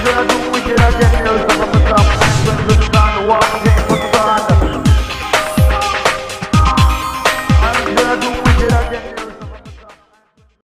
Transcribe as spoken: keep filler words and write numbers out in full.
I do wicked, I get no stuff up the top. When the sun walks